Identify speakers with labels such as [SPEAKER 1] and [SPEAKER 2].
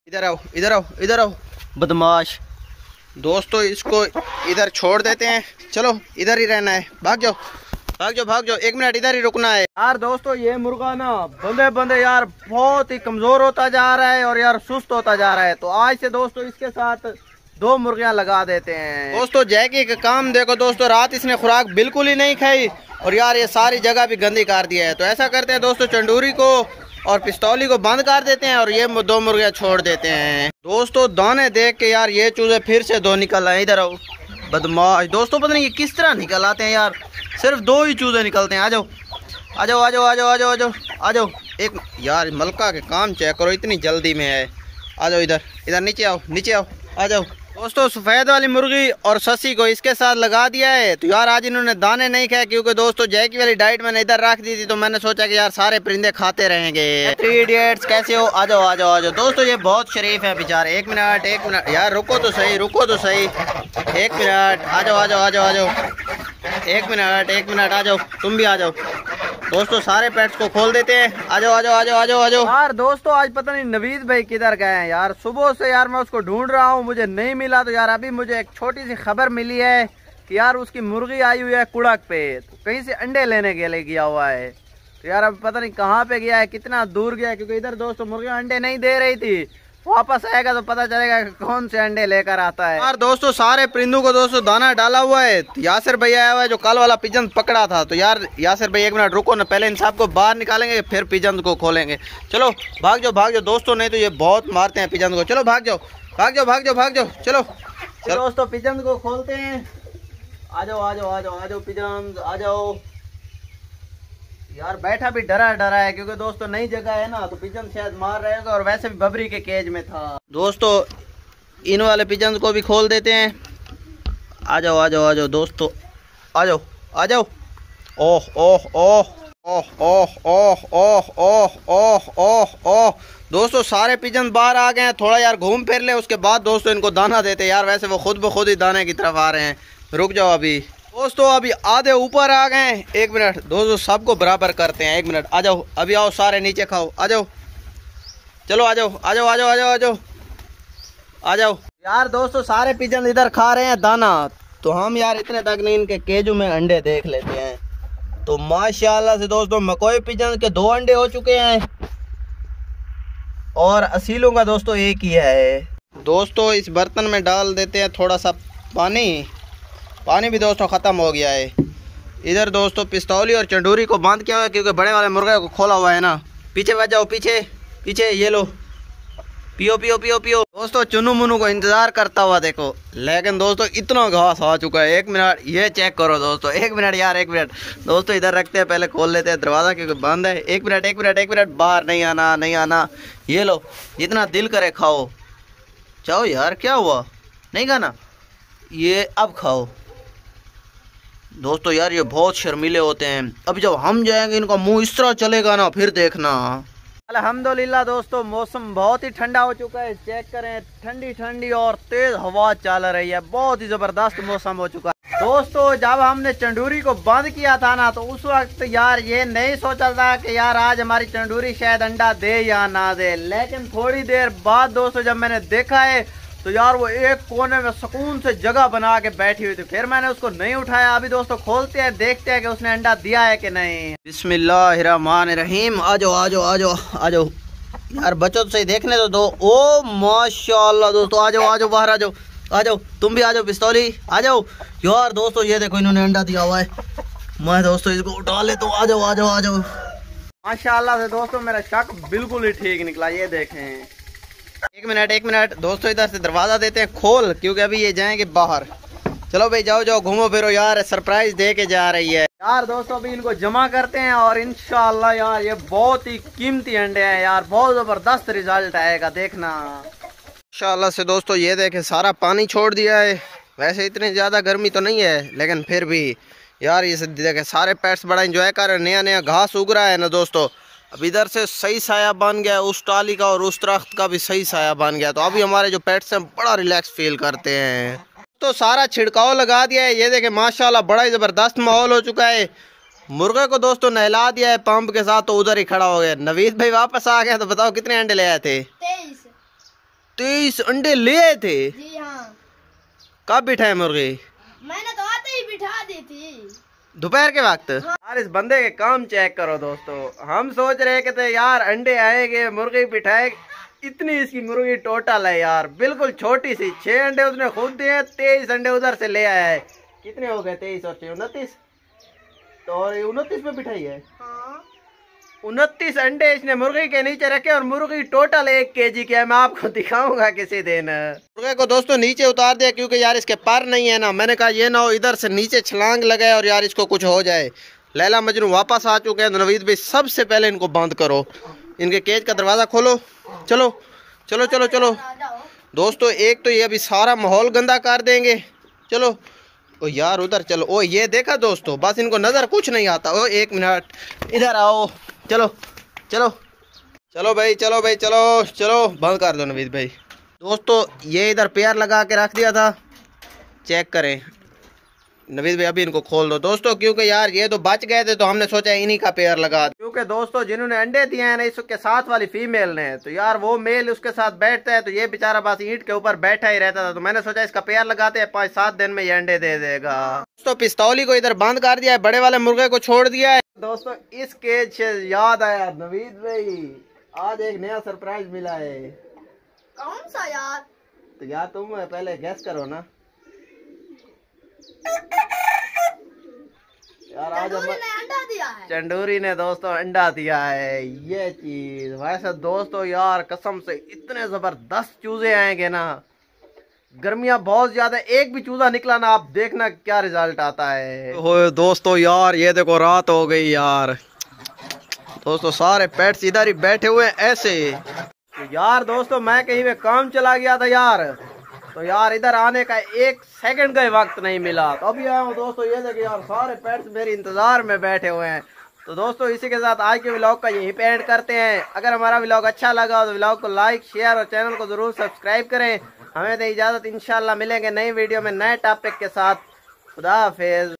[SPEAKER 1] इधर आओ इधर आओ इधर आओ बदमाश। दोस्तों इसको इधर छोड़ देते हैं, चलो इधर ही रहना है। भाग जाओ भाग जाओ भाग जाओ, 1 मिनट इधर ही रुकना है। यार दोस्तों ये मुर्गा ना बंदे बंदे यार बहुत ही कमजोर होता जा रहा है और यार सुस्त होता जा रहा है। तो आज से दोस्तों इसके साथ 2 मुर्गियां लगा देते हैं। दोस्तों जैकी का काम देखो दोस्तों, रात इसने खुराक बिल्कुल ही नहीं खाई और यार ये सारी जगह भी गंदी कर दिया है। तो ऐसा करते हैं दोस्तों, चंडूरी को और पिस्तौली को बंद कर देते हैं और ये 2 मुर्गियां छोड़ देते हैं। दोस्तों दाने देख के यार ये चूजे फिर से 2 निकल आए। इधर आओ बदमाश। दोस्तों पता नहीं ये किस तरह निकल आते हैं यार, सिर्फ 2 ही चूजे निकलते हैं। आ जाओ आ जाओ आ जाओ आ जाओ आ जाओ आ जाओ आ जाओ। एक यार मलका के काम चेक करो, इतनी जल्दी में है। आ जाओ इधर इधर नीचे आओ नीचे आओ आ जाओ। दोस्तों सफ़ेद वाली मुर्गी और ससी को इसके साथ लगा दिया है। तो यार आज इन्होंने दाने नहीं खाए क्योंकि दोस्तों जैकी वाली डाइट मैंने इधर रख दी थी, तो मैंने सोचा कि यार सारे परिंदे खाते रहेंगे। 3 इडियट्स कैसे हो? आ जाओ आ जाओ आ जाओ। दोस्तों ये बहुत शरीफ है बेचारे। 1 मिनट यार रुको तो सही 1 मिनट। आ जाओ आ जाओ आ जाओ आ जाओ 1 मिनट आ जाओ, तुम भी आ जाओ। दोस्तों सारे पेट्स को खोल देते हैं। आ जाओ आ जाओ आ जाओ आ जाओ आ जाओ। यार दोस्तों आज पता नहीं नवीद भाई किधर गए हैं यार, सुबह से यार मैं उसको ढूंढ रहा हूँ, मुझे नहीं मिला। तो यार अभी मुझे एक छोटी सी खबर मिली है कि यार उसकी मुर्गी आई हुई है कुड़क पे, तो कहीं से अंडे लेने के लिए गया हुआ है। तो यार अब पता नहीं कहाँ पे गया है, कितना दूर गया है, क्योंकि इधर दोस्तों मुर्गियाँ अंडे नहीं दे रही थी। वापस आएगा तो पता चलेगा कौन से अंडे लेकर आता है। यार दोस्तों सारे परिंदों को दोस्तों दाना डाला हुआ है। यासिर भैया आया हुआ है जो कल वाला पिजन पकड़ा था। तो यार यासिर भाई 1 मिनट रुको ना, पहले इन सब को बाहर निकालेंगे फिर पिजन को खोलेंगे। चलो भाग जाओ दोस्तों, नहीं तो ये बहुत मारते हैं पिजन को। चलो भाग जाओ भाग जाओ भाग जाओ भाग जाओ। चलो दोस्तों पिजन को खोलते हैं। आ जाओ आ जाओ आ जाओ आ जाओ पिजन आ जाओ। यार बैठा भी डरा है क्योंकि दोस्तों नई जगह है ना, तो पिजन शायद मार रहेगा और वैसे भी बबरी के केज में था। दोस्तों इन वाले पिजन को भी खोल देते हैं। आ जाओ आ जाओ आ जाओ दोस्तों आ जाओ आ जाओ। ओह ओह ओह ओह ओह ओह ओह ओह ओह ओह ओह। दोस्तों सारे पिजन बाहर आ गए हैं, थोड़ा यार घूम फिर ले, उसके बाद दोस्तों इनको दाना देते। यार वैसे वो खुद ब खुद ही दाने की तरफ आ रहे हैं। रुक जाओ अभी दोस्तों, अभी आधे ऊपर आ गए। 1 मिनट दोस्तों सबको बराबर करते हैं। 1 मिनट आ जाओ अभी आओ सारे नीचे खाओ। आ जाओ चलो आ जाओ आ जाओ आ जाओ आ जाओ आ जाओ आ जाओ। यार दोस्तों सारे पिजन इधर खा रहे हैं दाना, तो हम यार इतने तक नहीं इनके केजू में अंडे देख लेते हैं। तो माशाल्लाह से दोस्तों मकोई पिजन के 2 अंडे हो चुके हैं और असीलों का दोस्तों 1 ही है। दोस्तों इस बर्तन में डाल देते हैं थोड़ा सा पानी भी दोस्तों ख़त्म हो गया है। इधर दोस्तों पिस्तौली और चंडूरी को बंद किया हुआ है क्योंकि बड़े वाले मुर्गे को खोला हुआ है ना। पीछे बच जाओ पीछे पीछे, ये लो पियो पियो पियो पियो। दोस्तों चुनू मुनू को इंतज़ार करता हुआ देखो, लेकिन दोस्तों इतना घास आ चुका है। 1 मिनट ये चेक करो दोस्तों। 1 मिनट यार 1 मिनट दोस्तों इधर रखते हैं, पहले खोल लेते हैं दरवाज़ा क्योंकि बंद है। 1 मिनट बाहर नहीं आना नहीं आना। ये लो जितना दिल करे खाओ। चाहो यार क्या हुआ, नहीं खाना? ये अब खाओ। दोस्तों यार ये बहुत शर्मीले होते हैं। अब जब हम जाएंगे इनका मुंह इस तरह चलेगा ना, फिर देखना। अल्हम्दुलिल्लाह दोस्तों मौसम बहुत ही ठंडा हो चुका है। चेक करें ठंडी ठंडी और तेज हवा चल रही है, बहुत ही जबरदस्त मौसम हो चुका है। दोस्तों जब हमने चंडूरी को बंद किया था ना, तो उस वक्त यार ये नहीं सोचा था कि यार आज हमारी चंडूरी शायद अंडा दे या ना दे, लेकिन थोड़ी देर बाद दोस्तों जब मैंने देखा है तो यार वो एक कोने में सुकून से जगह बना के बैठी हुई थी। फिर मैंने उसको नहीं उठाया। अभी दोस्तों खोलते हैं देखते हैं कि उसने अंडा दिया है कि नहीं। बिस्मिल्लाहिर्रहमानिर्रहीम। आ जाओ आ जाओ आ जाओ आ जाओ यार, बच्चों से देखने तो दो। ओ माशाल्लाह दोस्तों आ जाओ बाहर आ जाओ आ जाओ, तुम भी आ जाओ पिस्तौली आ जाओ। यार दोस्तों ये देखो इन्होंने अंडा दिया हुआ है। मैं दोस्तों इसको उठा ले तो आ जाओ आ जाओ आ जाओ। माशाल्लाह से दोस्तों मेरा शक बिल्कुल ही ठीक निकला। ये देखें 1 मिनट दोस्तों इधर से दरवाज़ा देते हैं खोल, क्योंकि अभी ये जाएंगे बाहर। चलो भाई जाओ जाओ घूमो फिरो यार, सरप्राइज दे के जा रही है। यार दोस्तों अभी इनको जमा करते हैं और इंशाल्लाह यार ये बहुत ही कीमती अंडे हैं यार, बहुत ज़बरदस्त रिजल्ट आएगा देखना इंशाल्लाह से। दोस्तों ये देखें सारा पानी छोड़ दिया है। वैसे इतनी ज़्यादा गर्मी तो नहीं है, लेकिन फिर भी यार ये देखें सारे पेट्स बड़ा इंजॉय कर रहे हैं। नया नया घास उग रहा है ना दोस्तों। अब इधर से सही साया बन गया, उस टाली का और उस दरख्त का भी सही साया बन गया। तो अभी हमारे जो पेट्स हैं बड़ा रिलैक्स फील करते हैं। तो सारा छिड़काव लगा दिया है। ये देखें माशाल्लाह बड़ा ही ज़बरदस्त माहौल हो चुका है। मुर्गे को दोस्तों नहला दिया है पंप के साथ, तो उधर ही खड़ा हो गया। नवीद भाई वापस आ गया। तो बताओ कितने अंडे ले आए थे? 23 अंडे ले आए थे।
[SPEAKER 2] जी हाँ।
[SPEAKER 1] कब बिठाए मुर्गी?
[SPEAKER 2] मैंने तो आते ही बिठा दी थी,
[SPEAKER 1] दोपहर के वक्त।
[SPEAKER 2] हाँ।
[SPEAKER 1] यार इस बंदे के काम चेक करो दोस्तों। हम सोच रहे कि थे यार अंडे आएंगे, मुर्गी बिठाए, इतनी इसकी मुर्गी टोटल है यार, बिल्कुल छोटी सी। 6 अंडे उसने खुद दिए, 23 अंडे उधर से ले आया है। कितने हो गए? 23 और 6 29। तो और 29 में बिठाई है।
[SPEAKER 2] हाँ।
[SPEAKER 1] 29 अंडे इसने मुर्गी के नीचे रखे और मुर्गी टोटल 1 kg की है। मैं आपको दिखाऊंगा किसी दिन। मुर्गे को दोस्तों नीचे उतार दिया क्योंकि यार इसके पर नहीं है ना। मैंने कहा ये ना हो इधर से नीचे छलांग लगाए और यार इसको कुछ हो जाए। लैला मजनू वापस आ चुके हैं। नवीद भाई सबसे पहले इनको बंद करो, इनके केज का दरवाजा खोलो। चलो चलो चलो चलो दोस्तों, एक तो ये अभी सारा माहौल गंदा कर देंगे। चलो ओ यार उधर चलो। ओ ये देखा दोस्तों, बस इनको नजर कुछ नहीं आता। ओ 1 मिनट इधर आओ। चलो चलो चलो भाई, चलो भाई, चलो चलो बंद कर दो नवीद भाई। दोस्तों ये इधर पेयर लगा के रख दिया था, चेक करें। नवीद भाई अभी इनको खोल दो दोस्तों, क्योंकि यार ये तो बच गए थे तो हमने सोचा इन्हीं का पेयर लगा। क्योंकि दोस्तों जिन्होंने अंडे दिए हैं ना इसके साथ वाली फीमेल ने, तो यार वो मेल उसके साथ बैठता है, तो ये बेचारा बस ईंट के ऊपर बैठा ही रहता था। तो मैंने सोचा इसका पेयर लगाते हैं, 5-7 दिन में ये अंडे दे देगा। दोस्तों पिस्तौली को इधर बंद कर दिया है, बड़े वाले मुर्गे को छोड़ दिया है। दोस्तों इस केज से याद आया नवीद भाई, आज एक नया सरप्राइज मिला है।
[SPEAKER 2] कौन सा यार?
[SPEAKER 1] तो यार तुम पहले गैस करो ना यार। आज
[SPEAKER 2] ने अंडा दिया है।
[SPEAKER 1] चंदूरी ने दोस्तों अंडा दिया है। ये चीज वैसे दोस्तों यार कसम से इतने जबरदस्त चूजे आएंगे ना, गर्मियां बहुत ज्यादा, एक भी चूजा निकला ना आप देखना क्या रिजल्ट आता है। हो दोस्तों यार ये देखो रात हो गई यार। दोस्तों सारे पेट्स इधर ही बैठे हुए हैं ऐसे। तो यार दोस्तों मैं कहीं पे काम चला गया था यार, तो यार इधर आने का 1 सेकंड का ही वक्त नहीं मिला। तो अभी आया हूँ दोस्तों, ये देखिए यार सारे पेट्स मेरे इंतजार में बैठे हुए हैं। तो दोस्तों इसी के साथ आज के व्लॉग का यहीं पे एंड करते हैं। अगर हमारा व्लॉग अच्छा लगा तो व्लॉग को लाइक शेयर और चैनल को जरूर सब्सक्राइब करें। हमें तो इजाजत, इंशाल्लाह मिलेंगे नई वीडियो में नए टॉपिक के साथ। खुदा हाफिज।